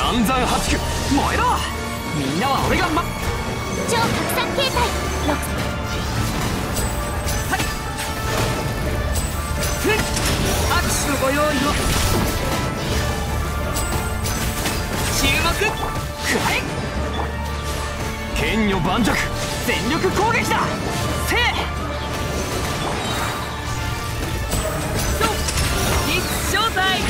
岩山八九燃えろ。みんなは俺が超拡散形態6。 はい握手のご用意を。注目くらえ。剣女盤石全力攻撃だ。せい必勝対。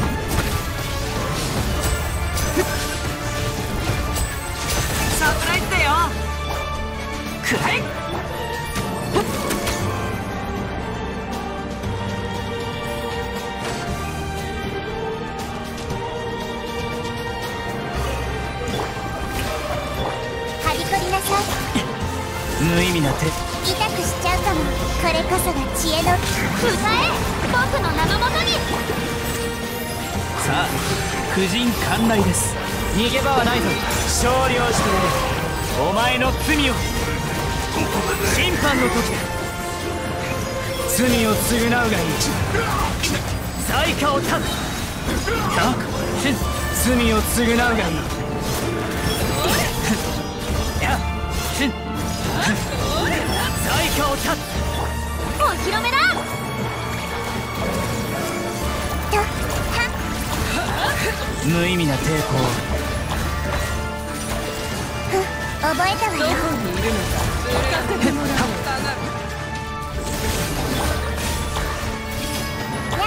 サプライズだよ。くらえ。 はびこりなさい。 無意味な手。 痛くしちゃうかも。これこそが知恵の歌え。僕の名のもとに。 さあ婦人観来です。逃げ場はないぞ。勝利をしてお前の罪を。審判の時だ。罪を償うがいい。罪過を断つ。罪を償うがいい。罪過を断つ。 お披露目だ。とは無意味な抵抗。 覚えたわよ。 どこにいるのか聞かせてもらおう。 や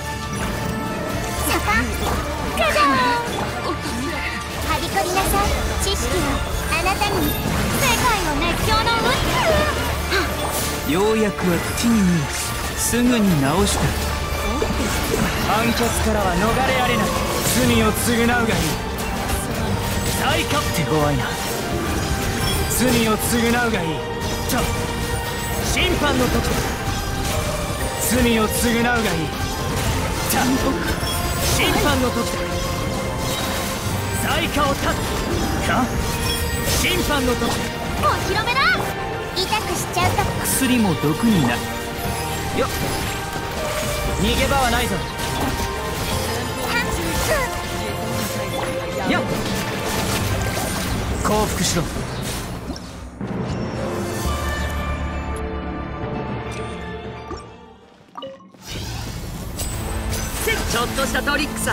サパガジャーン。はびこりなさい。知識はあなたに。世界の熱狂のようやくは口に見えすぐに直した。判決からは逃れられない。罪を償うがいい。再かってご愛な。罪を償うがいい。さあ審判の時だ。罪を償うがいい。さあ審判の時だ。罪過を断つ。か審判の時だ。 お披露目だ。痛くしちゃうかも。 薬も毒になるよ。逃げ場はないぞ。よっ降伏しろ。ちょっとしたトリックさ。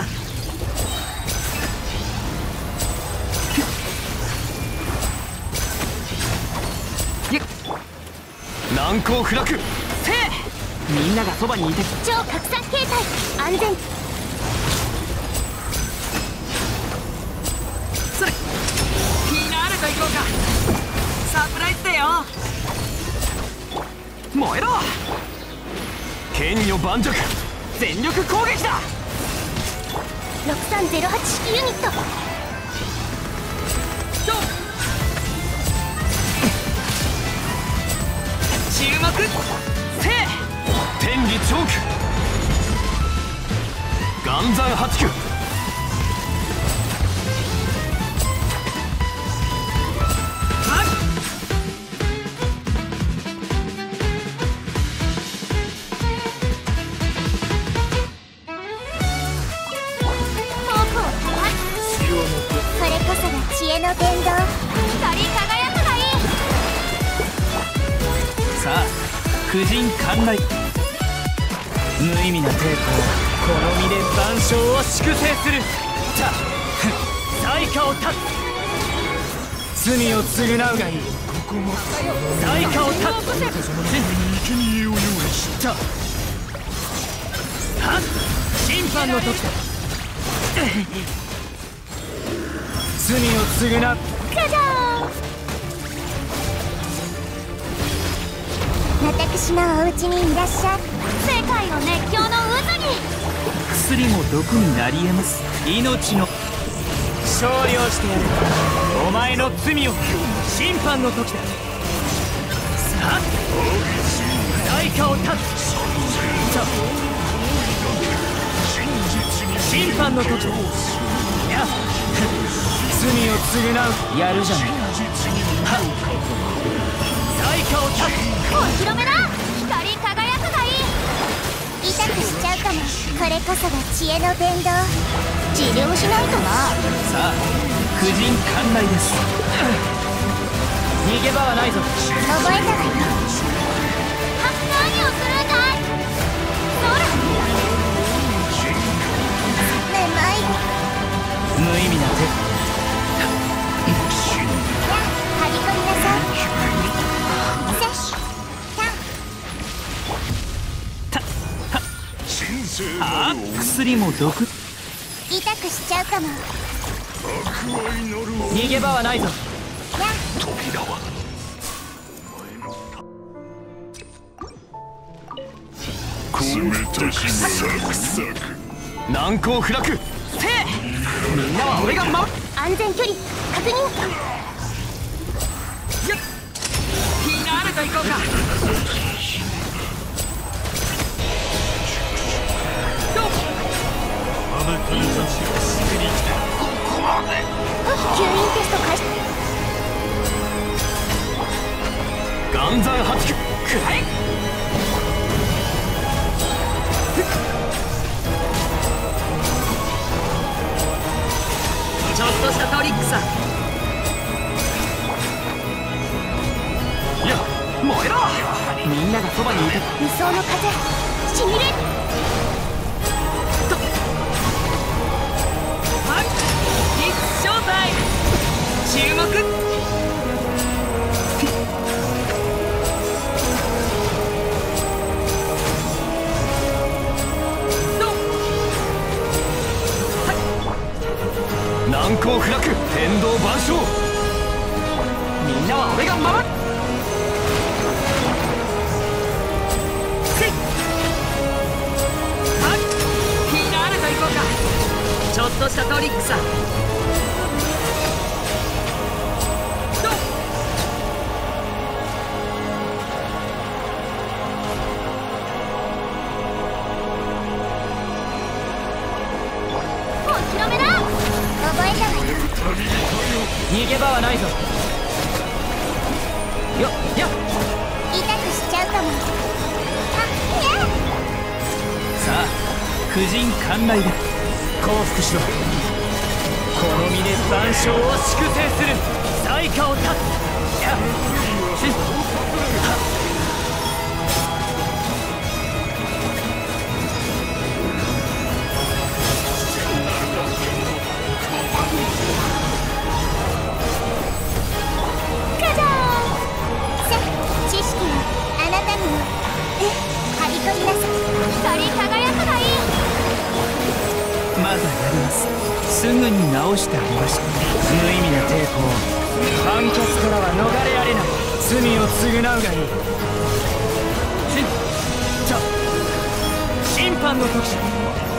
難攻不落。せいみんながそばにいて。 超拡散形態安全。 それフィナーレと行こうか。サプライズだよ。燃えろ。剣女盤石全力攻撃だ。 6308式ユニット。 注目せい天理チョーク岩山八九。 これこそが知恵の伝道。光り輝くがいい。 さあ婦人観来。無意味な抵抗。この身で万象を粛清する。さあ罪過を断つ。罪を償うがいい。罪過を断つ。生贄を用意した。はっ審判の時だ。罪を償う。 ガジャーン。私のお家にいらっしゃい。世界の熱狂の渦に。 薬も毒になり得ます。命の勝利をしてやる。お前の罪を。審判の時だ。さあ罪過を断つ。さあ審判の時だ。や罪を償う。やるじゃないか。はっ罪過を断つ。 お披露目だ。光り輝くがいい。痛くしちゃうかも。これこそが知恵の伝道。 治療しないとな。 さあ婦人館内です。逃げ場はないぞ。 覚えたわよ。何をするんだい。そらめまい。 無意味な手。 張り込みなさい。 ああ、薬も毒。 痛くしちゃうかも。 逃げ場はないぞ。 や扉はこれたちサクサク難攻不落。せい、みんなは俺が守る。 安全距離確認。 よっ、フィナーレと行こうか。 吸引テスト開始。 岩山発球くらえ。ちょっとしたトリックさ。いや、燃えろ。みんながそばにいて。 理想の風しみる。 正体注目。難攻不落天道万象。みんなは俺が守る。せい、はい、フィナーレと行こうか。ちょっとしたトリックさ。逃げ場はないぞ。よっよっ。 痛くしちゃうかも。 さあ婦人館内で降伏しろ。この身で万象を粛清する。災禍を断つ。やっ知識はあなたにも。張り込みなさい。光り輝くがいい。 まだやります。すぐに直してありました。無意味な抵抗。判決からは逃れられない。罪を償うがいい。さあ審判の時だ。